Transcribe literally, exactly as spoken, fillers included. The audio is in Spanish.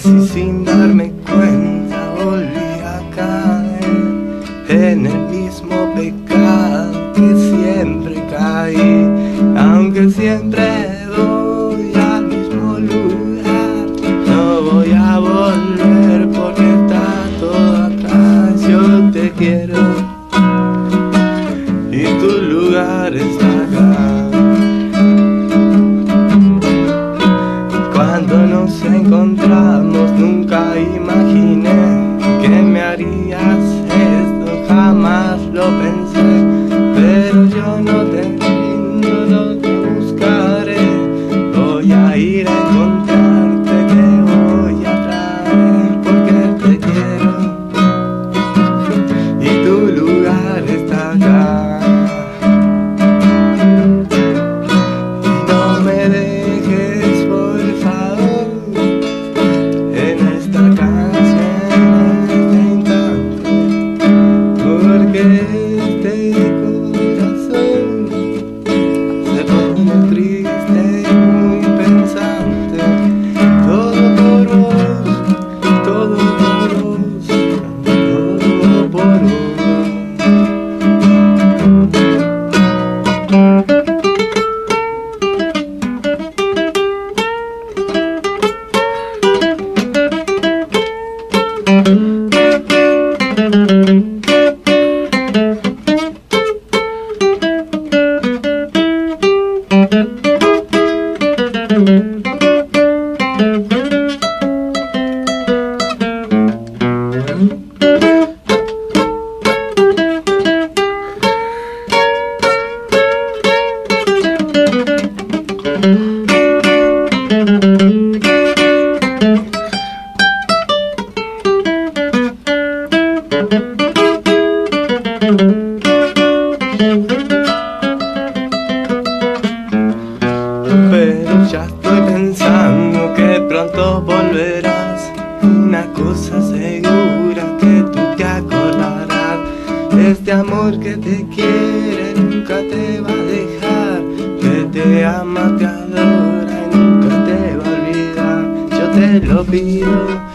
Casi sin darme cuenta volví a caer en el mismo pecado que siempre caí, aunque siempre voy al mismo lugar. No voy a volver porque está todo atrás. Yo te quiero y tu lugar está acá. Cuando nos encontramos nunca imaginé que me harías esto, jamás lo pensé, pero yo no te rindo, no te buscaré. Voy a ir a encontrarte, te voy a traer porque te quiero y tu lugar está acá. Pero ya estoy pensando que pronto volverás. Una cosa segura que tú te acordarás. Este amor que te quiere nunca te va a dejar, que te ama, te adora y nunca te va a olvidar. Yo te lo pido